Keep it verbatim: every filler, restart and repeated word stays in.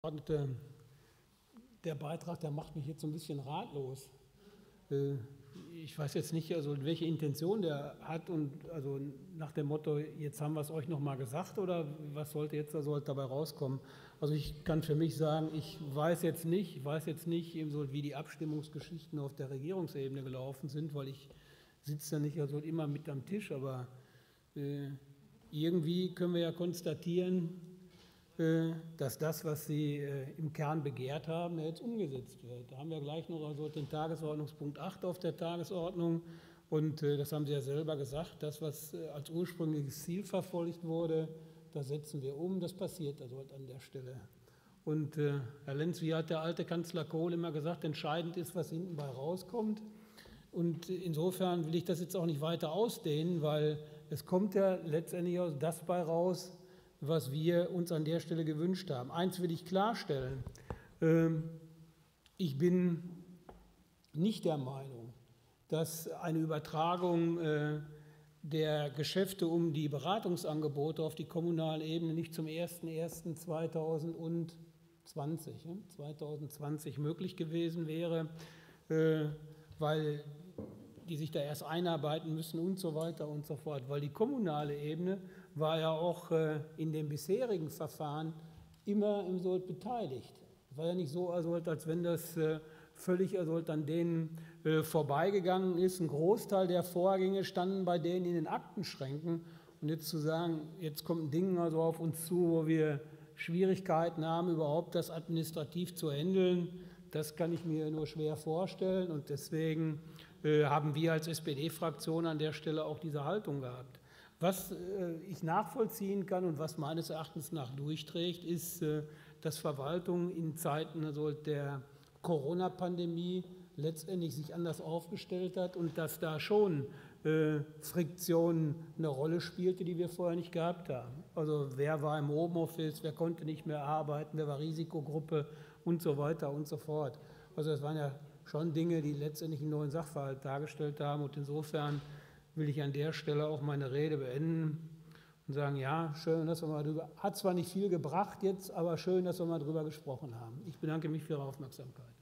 Der Beitrag, der macht mich jetzt so ein bisschen ratlos. Ich weiß jetzt nicht, also welche Intention der hat und also nach dem Motto, jetzt haben wir es euch nochmal gesagt oder was sollte jetzt da sollte dabei rauskommen. Also ich kann für mich sagen, ich weiß jetzt nicht, ich weiß jetzt nicht, ebenso wie die Abstimmungsgeschichten auf der Regierungsebene gelaufen sind, weil ich sitze ja nicht also immer mit am Tisch, aber äh, irgendwie können wir ja konstatieren, dass das, was Sie im Kern begehrt haben, jetzt umgesetzt wird. Da haben wir gleich noch also den Tagesordnungspunkt acht auf der Tagesordnung und das haben Sie ja selber gesagt, das, was als ursprüngliches Ziel verfolgt wurde, das setzen wir um, das passiert also an der Stelle. Und Herr Lenz, wie hat der alte Kanzler Kohl immer gesagt, entscheidend ist, was hinten bei rauskommt. Und insofern will ich das jetzt auch nicht weiter ausdehnen, weil es kommt ja letztendlich auch das bei raus, was wir uns an der Stelle gewünscht haben. Eins will ich klarstellen, ich bin nicht der Meinung, dass eine Übertragung der Geschäfte um die Beratungsangebote auf die kommunale Ebene nicht zum ersten ersten zweitausendzwanzig möglich gewesen wäre, weil die sich da erst einarbeiten müssen und so weiter und so fort, weil die kommunale Ebene war ja auch in den bisherigen Verfahren immer im Sold beteiligt. Es war ja nicht so, als wenn das völlig an denen vorbeigegangen ist. Ein Großteil der Vorgänge standen bei denen in den Aktenschränken. Und jetzt zu sagen, jetzt kommt ein Ding also auf uns zu, wo wir Schwierigkeiten haben, überhaupt das administrativ zu handeln, das kann ich mir nur schwer vorstellen. Und deswegen haben wir als S P D-Fraktion an der Stelle auch diese Haltung gehabt. Was ich nachvollziehen kann und was meines Erachtens nach durchträgt, ist, dass Verwaltung in Zeiten also der Corona-Pandemie letztendlich sich anders aufgestellt hat und dass da schon Friktion eine Rolle spielte, die wir vorher nicht gehabt haben. Also wer war im Homeoffice, wer konnte nicht mehr arbeiten, wer war Risikogruppe und so weiter und so fort. Also das waren ja schon Dinge, die letztendlich einen neuen Sachverhalt dargestellt haben und insofern will ich an der Stelle auch meine Rede beenden und sagen, ja, schön, dass wir mal drüber, hat zwar nicht viel gebracht jetzt, aber schön, dass wir mal drüber gesprochen haben. Ich bedanke mich für Ihre Aufmerksamkeit.